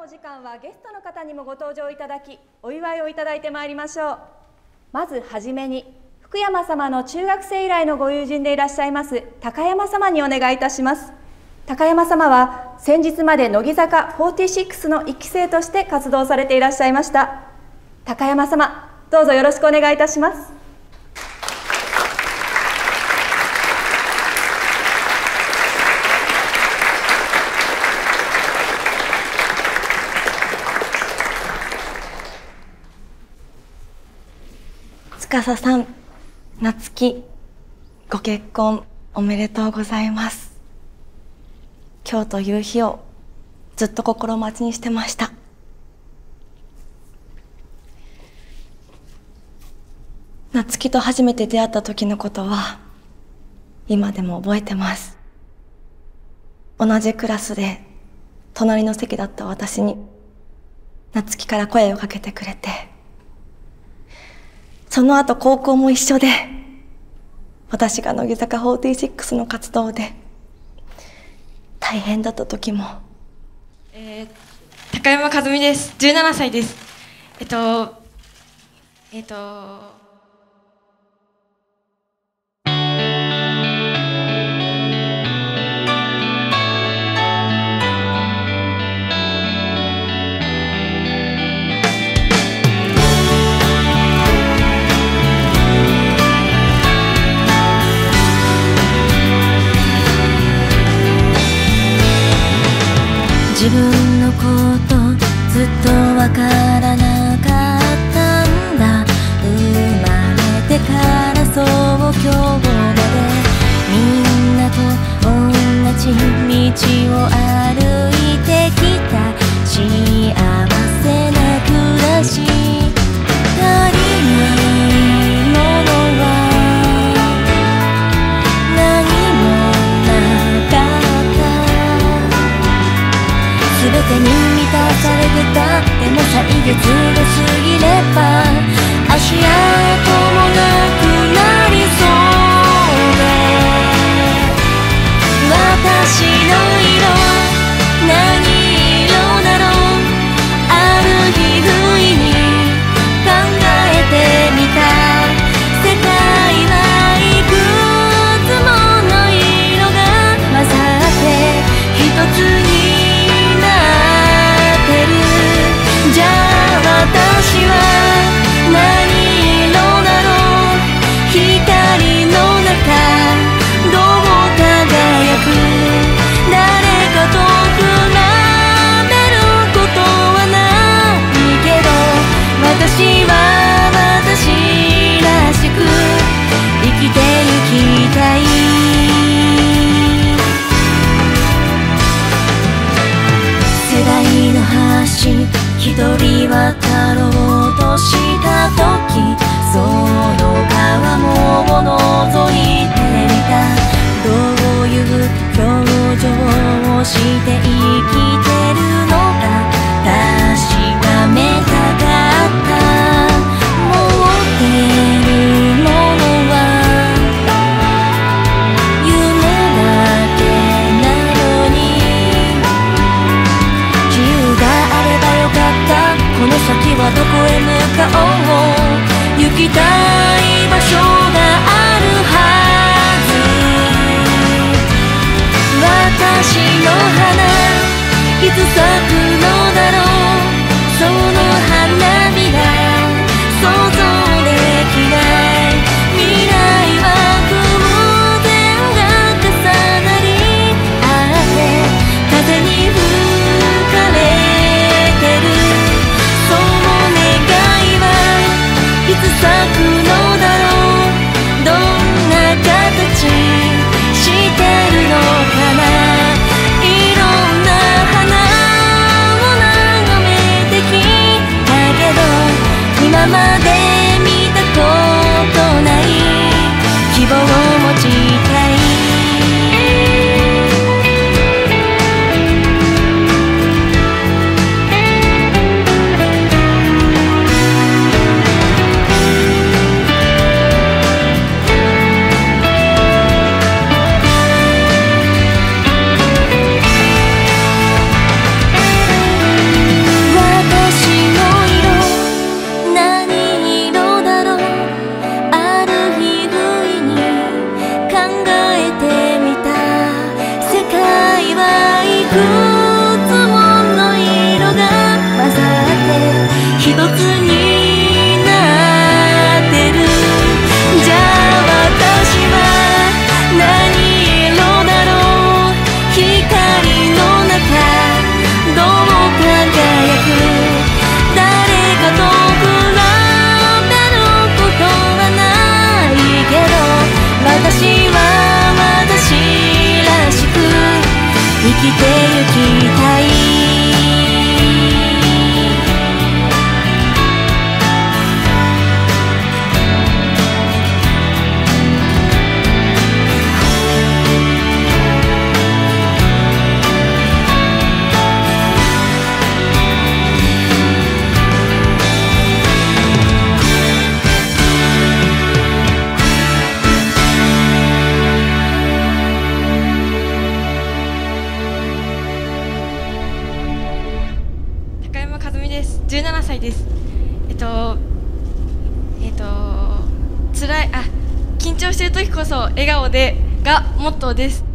お時間はゲストの方にもご登場いただき、お祝いをいただいてまいりましょう。まずはじめに、福山様の中学生以来のご友人でいらっしゃいます高山様にお願いいたします。高山様は先日まで乃木坂46の1期生として活動されていらっしゃいました。高山様、どうぞよろしくお願いいたします。 司さん、夏希、ご結婚おめでとうございます。今日という日をずっと心待ちにしてました。夏希と初めて出会った時のことは今でも覚えてます。同じクラスで隣の席だった私に夏希から声をかけてくれて、その後高校も一緒で、私が乃木坂46の活動で大変だった時も。 高山和美です。17歳です。 自分のことずっとわからなかったんだ。生まれてからそう今日までみんなと同じ道を歩いてきた。幸せな暮らし、足りないものは何もなかった。全てに満たされてた。でも歳月が過ぎれば足跡もなくなりそうで、私の色何色だろう。ある日不意に考えてみた。世界はいくつもの色が混ざって一つにじゃあ私は何色だろう。光の中どう輝く。誰かと比べることはないけど、私は私らしく生きてゆきたい。世代の橋一人渡ろうとした時、その川も覗いてみた。どういう表情をして生きてるのか確かめたかった。持ってるものは夢だけなのに、自由があればよかった。この先はどこへ向かおう。行きたい場所があるはず。私の花いつ咲くのだろう。その花びら想像できない。未来は偶然が重なり合って風に吹かれてる。その願いはいつ咲くのだろう。どんな形してるのかな。今きたい。 高山和美です。17歳です。緊張してる時こそ笑顔でがモットーです。